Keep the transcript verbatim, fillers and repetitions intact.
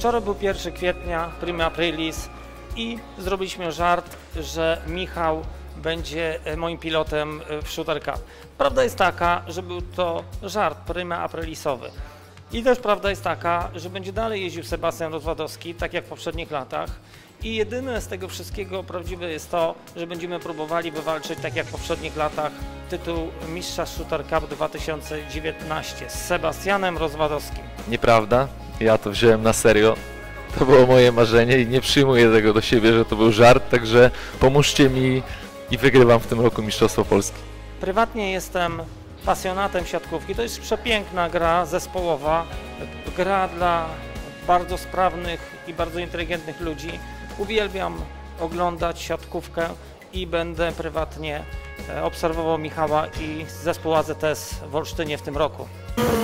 Wczoraj był pierwszego kwietnia, prima aprilis i zrobiliśmy żart, że Michał będzie moim pilotem w Shooter Cup. Prawda jest taka, że był to żart prima aprilisowy. I też prawda jest taka, że będzie dalej jeździł Sebastian Rozwadowski, tak jak w poprzednich latach. I jedyne z tego wszystkiego prawdziwe jest to, że będziemy próbowali wywalczyć, tak jak w poprzednich latach, tytuł mistrza Shooter Cup dwa tysiące dziewiętnaście z Sebastianem Rozwadowskim. Nieprawda, ja to wziąłem na serio. To było moje marzenie i nie przyjmuję tego do siebie, że to był żart, także pomóżcie mi i wygrywam w tym roku Mistrzostwo Polski. Prywatnie jestem pasjonatem siatkówki. To jest przepiękna gra zespołowa, gra dla bardzo sprawnych i bardzo inteligentnych ludzi. Uwielbiam oglądać siatkówkę i będę prywatnie obserwował Michała i zespół A Z S w Olsztynie w tym roku.